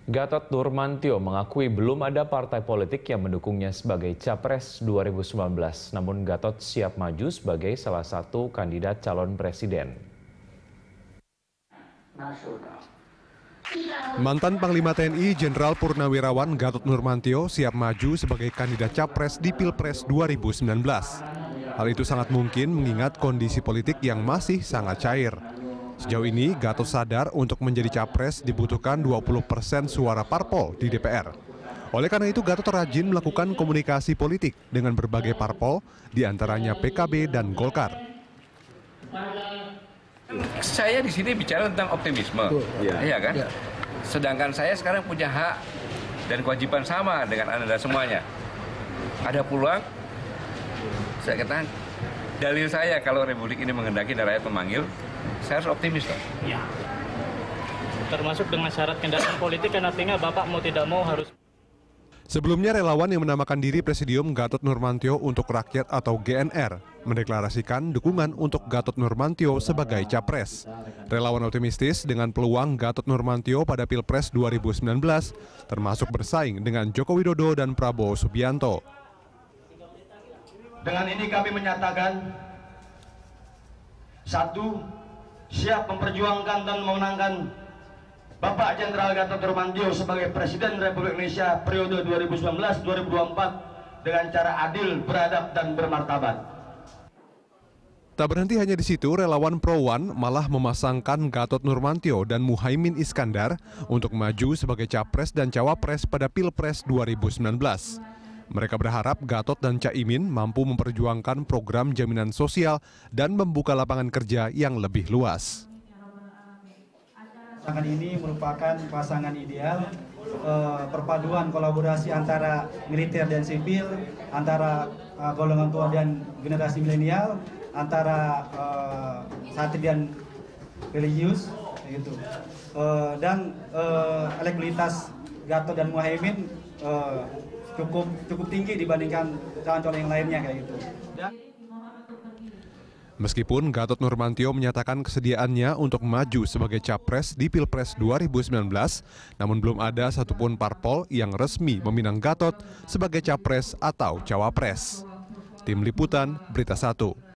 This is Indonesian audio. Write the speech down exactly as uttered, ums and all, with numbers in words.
Gatot Nurmantio mengakui belum ada partai politik yang mendukungnya sebagai Capres dua ribu sembilan belas. Namun Gatot siap maju sebagai salah satu kandidat calon presiden. Mantan Panglima T N I Jenderal Purnawirawan Gatot Nurmantio siap maju sebagai kandidat Capres di Pilpres dua ribu sembilan belas. Hal itu sangat mungkin mengingat kondisi politik yang masih sangat cair. Sejauh ini, Gatot sadar untuk menjadi capres dibutuhkan dua puluh persen suara parpol di D P R. Oleh karena itu, Gatot rajin melakukan komunikasi politik dengan berbagai parpol, diantaranya P K B dan Golkar. Saya di sini bicara tentang optimisme, ya. Iya kan? Ya. Sedangkan saya sekarang punya hak dan kewajiban sama dengan Anda semuanya. Ada peluang, saya katakan, dalil saya kalau Republik ini menghendaki dan rakyat memanggil, saya harus optimis dong. Ya. Termasuk dengan syarat kendaraan politik kan artinya Bapak mau tidak mau harus. Sebelumnya relawan yang menamakan diri Presidium Gatot Nurmantio untuk Rakyat atau G N R mendeklarasikan dukungan untuk Gatot Nurmantio sebagai capres. Relawan optimistis dengan peluang Gatot Nurmantio pada Pilpres dua ribu sembilan belas termasuk bersaing dengan Joko Widodo dan Prabowo Subianto. Dengan ini kami menyatakan satu, siap memperjuangkan dan memenangkan Bapak Jenderal Gatot Nurmantio sebagai Presiden Republik Indonesia periode dua ribu sembilan belas dua ribu dua puluh empat dengan cara adil, beradab, dan bermartabat. Tak berhenti hanya di situ, relawan Pro One malah memasangkan Gatot Nurmantio dan Muhaimin Iskandar untuk maju sebagai Capres dan Cawapres pada Pilpres dua ribu sembilan belas. Mereka berharap Gatot dan Caimin mampu memperjuangkan program jaminan sosial dan membuka lapangan kerja yang lebih luas. Pasangan ini merupakan pasangan ideal, eh, perpaduan kolaborasi antara militer dan sipil, antara eh, golongan tua dan generasi milenial, antara eh, satri dan religius, gitu. Eh, dan eh, elektabilitas Gatot dan Muhaimin eh, cukup cukup tinggi dibandingkan calon-calon yang lainnya kayak gitu. Dan Meskipun Gatot Nurmantio menyatakan kesediaannya untuk maju sebagai capres di Pilpres dua ribu sembilan belas, namun belum ada satupun parpol yang resmi meminang Gatot sebagai capres atau cawapres. Tim Liputan, Berita Satu.